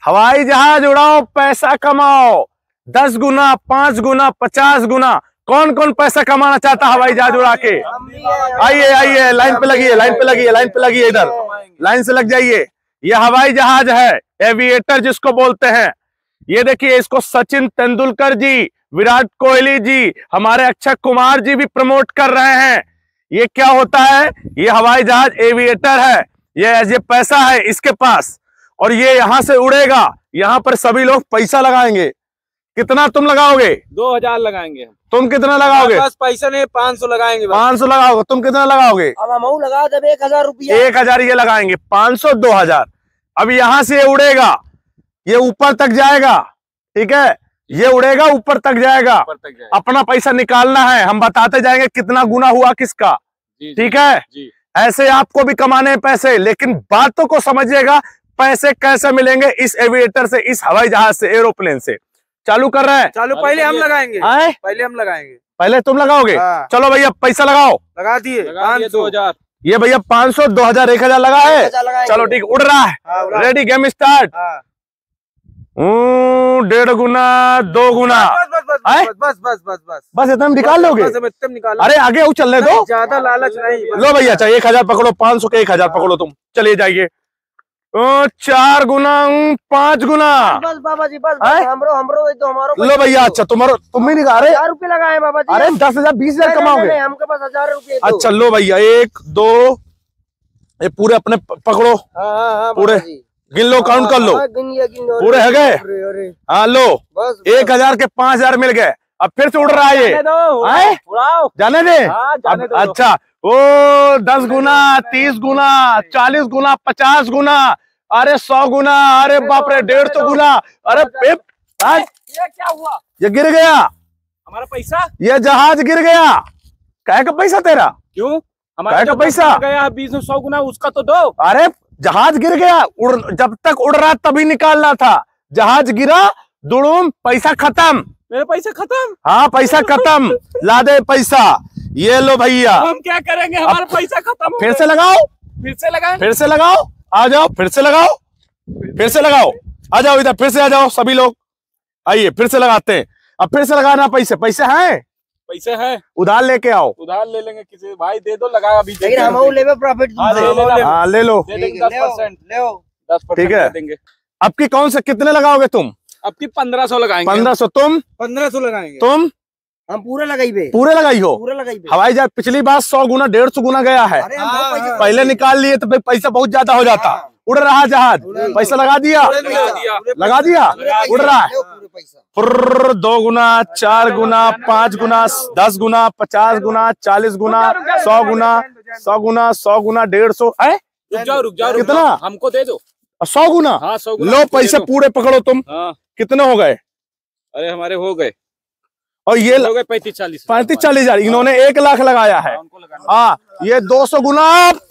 हवाई जहाज उड़ाओ, पैसा कमाओ, 10 गुना, 5 गुना, 50 गुना। कौन कौन पैसा कमाना चाहता हवाई जहाज उड़ा के? आइए आइए, लाइन पे लगिए, लाइन पे लगिए, लाइन पे लगिए, इधर लाइन से लग जाइए। ये हवाई जहाज है, एविएटर जिसको बोलते हैं। ये देखिए, इसको सचिन तेंदुलकर जी, विराट कोहली जी, हमारे अक्षय कुमार जी भी प्रमोट कर रहे हैं। ये क्या होता है? ये हवाई जहाज एविएटर है। ये पैसा है इसके पास, और ये यहां से उड़ेगा। यहां पर सभी लोग पैसा लगाएंगे। कितना तुम लगाओगे? 2000 लगाएंगे। तुम कितना लगाओगे? बस पैसा नहीं, 500 लगाएंगे। 500 लगाओगे। तुम कितना लगाओगे? अब हम लगा जब 1000 रुपया। 1000 ये लगाएंगे, 500 2000। अब यहां से ये उड़ेगा, ये ऊपर तक जाएगा, ठीक है? ये उड़ेगा, ऊपर तक जाएगा। अपना पैसा निकालना है, हम बताते जाएंगे कितना गुना हुआ किसका, ठीक है? ऐसे आपको भी कमाने हैं पैसे, लेकिन बातों को समझिएगा। पैसे कैसे मिलेंगे इस एविएटर से, इस हवाई जहाज से, एरोप्लेन से। चालू कर रहे हैं? चालू पहले हम लगाएंगे। पहले हम लगाएंगे। पहले तुम लगाओगे? चलो भैया, पैसा लगाओ। लगा दिए 2000। ये भैया 500, 2000, 1000 लगा है। चलो ठीक, उड़ रहा है। Ready, game start. 1.5 गुना, 2 गुना। बस इतना निकाल लोगे? अरे आगे चल रहे दो, ज्यादा लालच नहीं। लो भैया, चाहिए 1000 पकड़ो, 500 के 1000 पकड़ो, तुम चलिए जाइए। 4 गुना, 5 गुना। बस बाबा जी, बस हमरो तो हमारो। लो भैया, अच्छा तुम्हारा, तुम भी निकाल रहे? 1000 रुपये लगाए बाबा जी। अरे 10,000, 20,000 कमाओगे? हमके पास 1000 रुपये। अच्छा लो भैया, 1 2, ये पूरे अपने पकड़ो। पूरे गिन लो, काउंट कर लो। पूरे है गए? हाँ लो, 1000 के 5000 मिल गए। अब फिर से उड़ रहा है ये। जाने दे। अच्छा, ओ 10 गुना, 30 गुना, 40 गुना, 50 गुना, अरे 100 गुना, अरे बाप रे 150 गुना। अरे ये क्या हुआ? ये गिर गया हमारा पैसा। ये जहाज गिर गया। क्या का पैसा तेरा? क्यों? हमारा का पैसा गया 20-100 गुना, उसका तो दो। अरे जहाज गिर गया, जब तक उड़ रहा तभी निकालना था। जहाज गिरा, दुड़ूम, पैसा खत्म। मेरा पैसा खत्म? हाँ, पैसा खत्म। ला दे पैसा। ये लो भैया। हम क्या करेंगे? हमारा पैसा खत्म। फिर से लगाओ, फिर से लगाएं? फिर से लगाओ। आ जाओ, फिर से लगाओ, फिर से लगाओ। आ जाओ इधर, फिर से आ जाओ सभी लोग। आइए, फिर से लगाते हैं। अब फिर से लगाना। पैसे पैसे हैं? पैसे हैं, उधार लेके आओ। उधार ले लेंगे किसी भाई, दे दो, लगा अभी। हम लेवे प्रॉफिट। हाँ ले लो, 10%। ठीक है। देंगे। अब की कौन से कितने लगाओगे तुम? अब की 1500 लगाएंगे। 1500। तुम? 1500 लगाएंगे। तुम? हम पूरे लगाई बे। पूरे लगाई हो? पूरे लगाई बे। हवाई जहाज पिछली बार 100 गुना, 150 गुना गया है। पहले निकाल लिए तो फिर पैसा बहुत ज्यादा हो जाता। उड़ रहा जहाज, पैसा लगा दिया, लगा दिया, उड़ रहा है। 2 गुना, 4 गुना, 5 गुना, 10 गुना, 50 गुना, 40 गुना, 100 गुना, 100 गुना, 100 गुना, 150 है। रुक जाओ कितना? हमको दे दो। 100 गुना। हाँ, 100 गुना। लो पैसे पूरे पकड़ो तुम। कितने हो गए? अरे हमारे हो गए। और ये हो गए 35-40 हजार। इन्होंने 1 लाख लगाया है। हाँ, ये 200 गुना।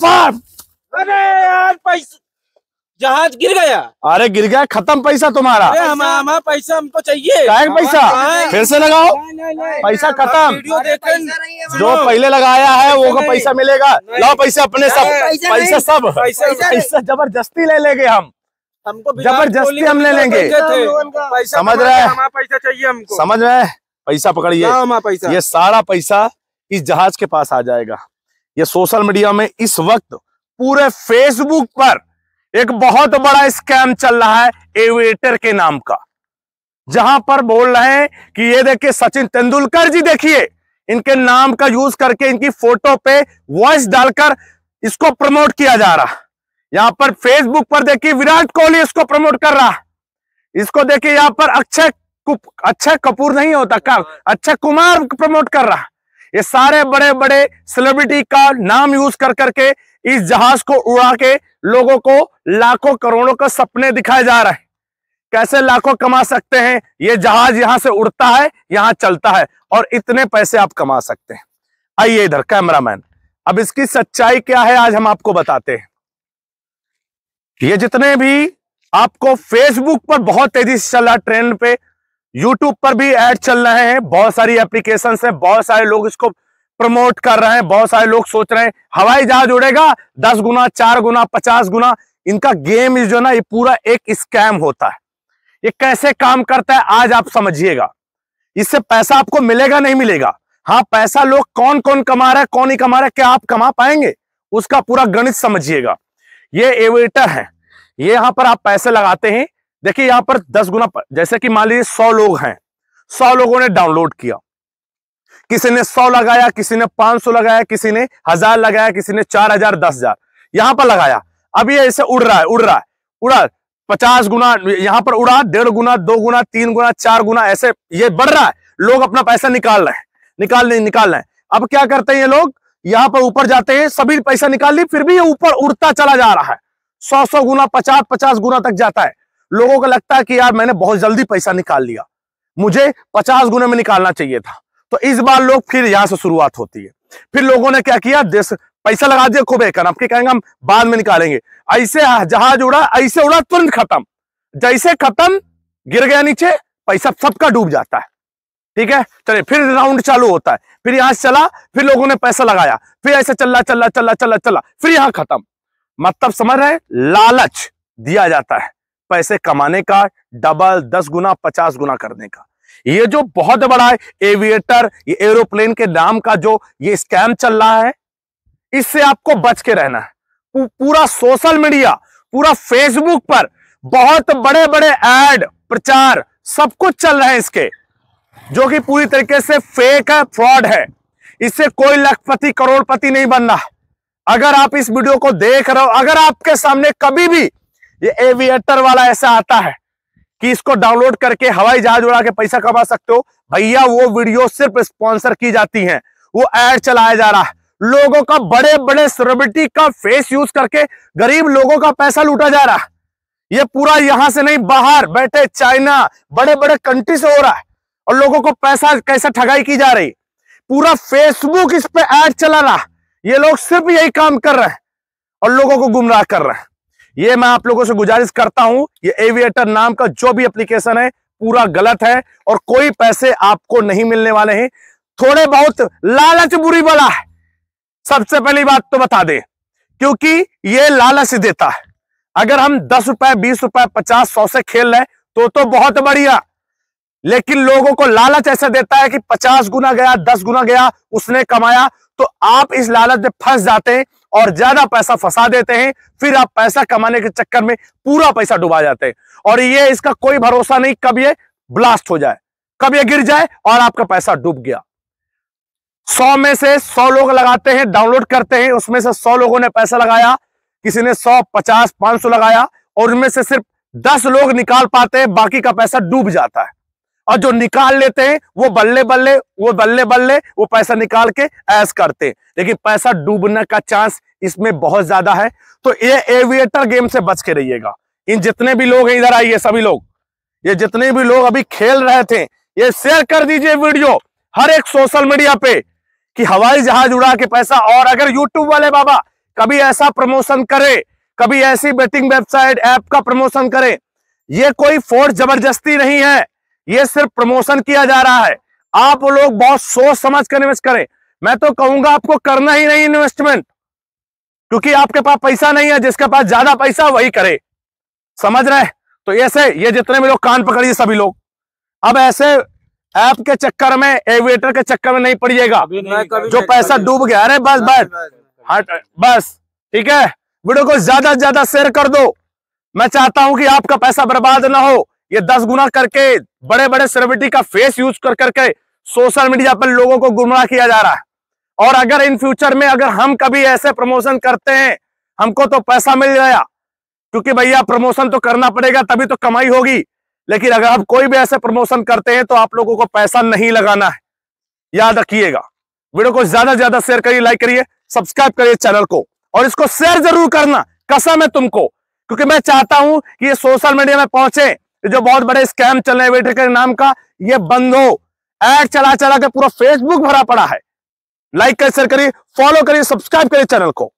अरे यार, पैसा जहाज गिर गया। अरे गिर गया, खत्म पैसा तुम्हारा। हमारा पैसा हमको चाहिए। क्या पैसा? फिर से लगाओ, पैसा खत्म। जो पहले लगाया है वो का पैसा मिलेगा। लो पैसा अपने सब, पैसा सब, पैसा जबरदस्ती ले लेंगे हम। हमको जबरदस्ती हम ले लेंगे। समझ रहे हैं? पैसा चाहिए हमको। समझ रहे हैं? पैसा पकड़िए। ये सारा पैसा इस जहाज के पास आ जाएगा। ये सोशल मीडिया में इस वक्त पूरे फेसबुक पर एक बहुत बड़ा स्कैम चल रहा है एविएटर के नाम का, जहां पर बोल रहे हैं कि ये देखिए सचिन तेंदुलकर जी, देखिए इनके नाम का यूज करके इनकी फोटो पे वॉइस डालकर इसको प्रमोट किया जा रहा। यहां पर फेसबुक पर देखिए विराट कोहली इसको प्रमोट कर रहा। इसको देखिए यहां पर अक्षय कपूर नहीं होता का, अक्षय कुमार प्रमोट कर रहा। ये सारे बड़े बड़े सेलिब्रिटी का नाम यूज कर करके इस जहाज को उड़ा के लोगों को लाखों करोड़ों का सपने दिखाए जा रहे हैं। कैसे लाखों कमा सकते हैं? ये जहाज यहां से उड़ता है, यहां चलता है, और इतने पैसे आप कमा सकते हैं। आइए इधर कैमरामैन, अब इसकी सच्चाई क्या है आज हम आपको बताते हैं। ये जितने भी आपको फेसबुक पर बहुत तेजी से चल रहा है ट्रेंड पे, यूट्यूब पर भी ऐड चल रहे हैं, बहुत सारी एप्लीकेशन है, बहुत सारे लोग इसको प्रमोट कर रहे हैं, बहुत सारे लोग सोच रहे हैं हवाई जहाज उड़ेगा 10 गुना, 4 गुना, 50 गुना। इनका गेम जो ना, ये पूरा एक स्कैम होता है। ये कैसे काम करता है आज आप समझिएगा। इससे पैसा आपको मिलेगा नहीं मिलेगा, हाँ पैसा लोग कौन कौन कमा रहा है कौन नहीं कमा रहा है, क्या आप कमा पाएंगे उसका पूरा गणित समझिएगा। ये एविएटर है, ये यहां पर आप पैसे लगाते हैं। देखिए यहां पर 10 गुना, जैसे कि मान लीजिए 100 लोग हैं, 100 लोगों ने डाउनलोड किया, किसी ने 100 लगाया, किसी ने 500 लगाया, किसी ने 1000 लगाया, किसी ने 4000 10,000 यहां पर लगाया। अब ये ऐसे उड़ रहा है, उड़ा 50 गुना यहां पर उड़ा, 1.5 गुना, 2 गुना, 3 गुना, 4 गुना, ऐसे ये बढ़ रहा है। लोग अपना पैसा निकाल रहे हैं, निकाल रहे हैं। अब क्या करते हैं ये लोग, यहां पर ऊपर जाते हैं, सभी पैसा निकाल ली, फिर भी ये ऊपर उड़ता चला जा रहा है। 100 गुना, 50 गुना तक जाता है। लोगों को लगता है कि यार मैंने बहुत जल्दी पैसा निकाल लिया, मुझे 50 गुना में निकालना चाहिए था। तो इस बार लोग फिर यहां से शुरुआत होती है। फिर लोगों ने क्या किया, पैसा लगा दिया खूब एक, आपके कहेंगे हम बाद में निकालेंगे। ऐसे जहाज उड़ा, ऐसे उड़ा, तुरंत खत्म। जैसे खत्म, गिर गया नीचे, पैसा सबका डूब जाता है। ठीक है, चलिए फिर राउंड चालू होता है, फिर यहां से चला, फिर लोगों ने पैसा लगाया, फिर ऐसे चला, फिर यहां खत्म। मतलब समझ रहे, लालच दिया जाता है पैसे कमाने का, डबल 10 गुना 50 गुना करने का। ये जो बहुत बड़ा है एविएटर, ये एरोप्लेन के नाम का जो ये स्कैम चल रहा है, इससे आपको बच के रहना है। पूरा सोशल मीडिया, पूरा फेसबुक पर बहुत बड़े बड़े ऐड, प्रचार सब कुछ चल रहे हैं इसके, जो कि पूरी तरीके से फेक है, फ्रॉड है। इससे कोई लखपति करोड़पति नहीं बनना। अगर आप इस वीडियो को देख रहे हो, अगर आपके सामने कभी भी ये एविएटर वाला ऐसा आता है कि इसको डाउनलोड करके हवाई जहाज उड़ा के पैसा कमा सकते हो, भैया वो वीडियो सिर्फ स्पॉन्सर की जाती है, वो ऐड चलाया जा रहा है। लोगों का, बड़े बड़े सेलिब्रिटी का फेस यूज करके गरीब लोगों का पैसा लूटा जा रहा है। ये पूरा यहां से नहीं, बाहर बैठे चाइना, बड़े बड़े कंट्री से हो रहा है, और लोगों को पैसा कैसा ठगाई की जा रही। पूरा फेसबुक इस पे ऐड चला रहा। ये लोग सिर्फ यही काम कर रहे हैं और लोगों को गुमराह कर रहे हैं। ये मैं आप लोगों से गुजारिश करता हूं, ये एविएटर नाम का जो भी एप्लीकेशन है पूरा गलत है और कोई पैसे आपको नहीं मिलने वाले हैं। थोड़े बहुत लालच बुरी बला है, सबसे पहली बात तो बता दें, क्योंकि ये लालच देता है। अगर हम 10 रुपए, 20 रुपए, 50, 100 से खेल रहे तो बहुत बढ़िया, लेकिन लोगों को लालच ऐसा देता है कि 50 गुना गया, 10 गुना गया, उसने कमाया, तो आप इस लालच में फंस जाते हैं और ज्यादा पैसा फंसा देते हैं। फिर आप पैसा कमाने के चक्कर में पूरा पैसा डुबा जाते हैं, और ये इसका कोई भरोसा नहीं कब ये ब्लास्ट हो जाए, कब ये गिर जाए और आपका पैसा डूब गया। 100 में से 100 लोग लगाते हैं, डाउनलोड करते हैं, उसमें से 100 लोगों ने पैसा लगाया, किसी ने 100, 50, 500 लगाया, और उनमें से सिर्फ 10 लोग निकाल पाते हैं, बाकी का पैसा डूब जाता है। और जो निकाल लेते हैं वो बल्ले बल्ले वो पैसा निकाल के ऐश करते हैं, लेकिन पैसा डूबने का चांस इसमें बहुत ज्यादा है। तो ये एविएटर गेम से बच के रहिएगा। इन जितने भी लोग हैं, इधर आइए सभी लोग, ये जितने भी लोग अभी खेल रहे थे, ये शेयर कर दीजिए वीडियो हर एक सोशल मीडिया पे कि हवाई जहाज उड़ा के पैसा। और अगर यूट्यूब वाले बाबा कभी ऐसा प्रमोशन करे, कभी ऐसी बेटिंग वेबसाइट ऐप का प्रमोशन करे, ये कोई फोर्स जबरदस्ती नहीं है, ये सिर्फ प्रमोशन किया जा रहा है। आप लोग बहुत सोच समझ कर इन्वेस्ट करें। मैं तो कहूंगा आपको करना ही नहीं इन्वेस्टमेंट, क्योंकि आपके पास पैसा नहीं है, जिसके पास ज्यादा पैसा वही करे, समझ रहे। तो ऐसे ये जितने भी लोग कान पकड़िए सभी लोग, अब ऐसे ऐप के चक्कर में, एविएटर के चक्कर में नहीं पड़िएगा। जो पैसा डूब गया, अरे बस ठीक है, वीडियो को ज्यादा से ज्यादा शेयर कर दो। मैं चाहता हूं कि आपका पैसा बर्बाद ना हो। ये 10 गुना करके बड़े बड़े सेलिब्रिटी का फेस यूज कर करके सोशल मीडिया पर लोगों को गुमराह किया जा रहा है। और अगर इन फ्यूचर में अगर हम कभी ऐसे प्रमोशन करते हैं, हमको तो पैसा मिल गया, क्योंकि भैया प्रमोशन तो करना पड़ेगा तभी तो कमाई होगी। लेकिन अगर आप कोई भी ऐसे प्रमोशन करते हैं तो आप लोगों को पैसा नहीं लगाना है, याद रखिएगा। वीडियो को ज्यादा से ज्यादा शेयर करिए, लाइक करिए, सब्सक्राइब करिए चैनल को, और इसको शेयर जरूर करना, कसम है तुमको, क्योंकि मैं चाहता हूं कि ये सोशल मीडिया में पहुंचे। जो बहुत बड़े स्कैम चल रहे हैं एविएटर के नाम का, ये बंद हो। ऐड चला चला के पूरा फेसबुक भरा पड़ा है। लाइक करिए, शेयर करिए, फॉलो करिए, सब्सक्राइब करिए चैनल को।